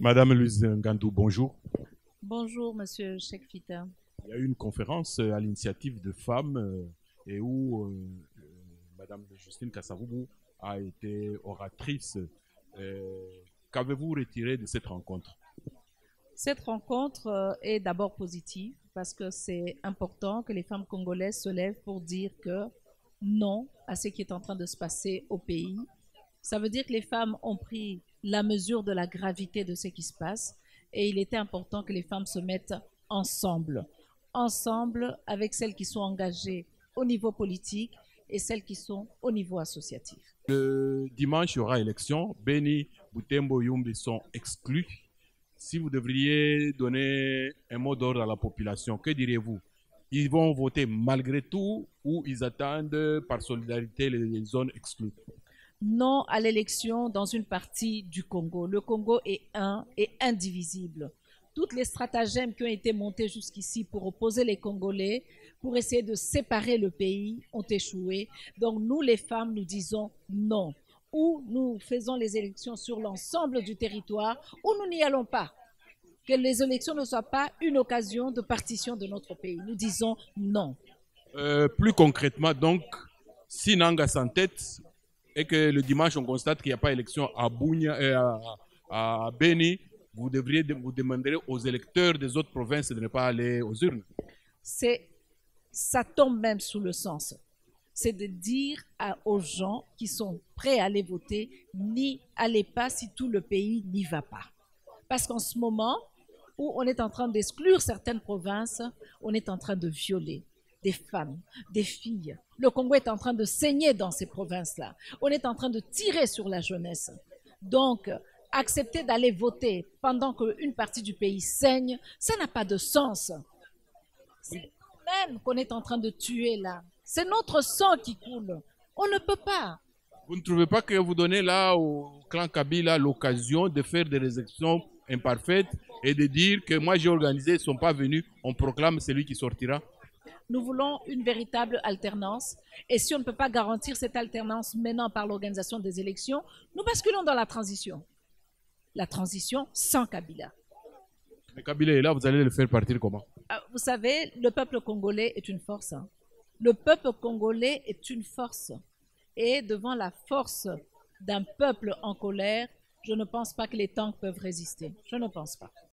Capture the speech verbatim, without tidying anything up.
Madame Louise Ngandou, bonjour. Bonjour, Monsieur Cheikh Fita. Il y a eu une conférence euh, à l'initiative de femmes euh, et où euh, euh, Madame Justine Kassavoubou a été oratrice. Euh, Qu'avez-vous retiré de cette rencontre? Cette rencontre euh, est d'abord positive parce que c'est important que les femmes congolaises se lèvent pour dire que non à ce qui est en train de se passer au pays. Ça veut dire que les femmes ont pris la mesure de la gravité de ce qui se passe et il était important que les femmes se mettent ensemble, ensemble avec celles qui sont engagées au niveau politique et celles qui sont au niveau associatif. Le dimanche, il y aura élection. Beni, Boutembo, Yumbi sont exclus. Si vous devriez donner un mot d'ordre à la population, que diriez-vous? Ils vont voter malgré tout ou ils attendent par solidarité les zones exclues? Non à l'élection dans une partie du Congo. Le Congo est un et indivisible. Toutes les stratagèmes qui ont été montés jusqu'ici pour opposer les Congolais, pour essayer de séparer le pays, ont échoué. Donc nous, les femmes, nous disons non. Ou nous faisons les élections sur l'ensemble du territoire, ou nous n'y allons pas. Que les élections ne soient pas une occasion de partition de notre pays. Nous disons non. Euh, plus concrètement, donc, si Nanga s'entête et que le dimanche on constate qu'il n'y a pas élection à Bounia et à, à Beni, vous devriez vous demander aux électeurs des autres provinces de ne pas aller aux urnes. C'est, ça tombe même sous le sens. C'est de dire à, aux gens qui sont prêts à aller voter, n'y allez pas si tout le pays n'y va pas. Parce qu'en ce moment où on est en train d'exclure certaines provinces, on est en train de violer des femmes, des filles. Le Congo est en train de saigner dans ces provinces-là. On est en train de tirer sur la jeunesse. Donc, accepter d'aller voter pendant qu'une partie du pays saigne, ça n'a pas de sens. C'est nous-mêmes qu'on est en train de tuer là. C'est notre sang qui coule. On ne peut pas. Vous ne trouvez pas que vous donnez là au clan Kabila l'occasion de faire des élections imparfaites et de dire que moi j'ai organisé, ils ne sont pas venus, on proclame celui qui sortira? Nous voulons une véritable alternance. Et si on ne peut pas garantir cette alternance maintenant par l'organisation des élections, nous basculons dans la transition. La transition sans Kabila. Mais Kabila est là, vous allez le faire partir comment? Vous savez, le peuple congolais est une force. Hein. Le peuple congolais est une force. Et devant la force d'un peuple en colère, je ne pense pas que les tanks peuvent résister. Je ne pense pas.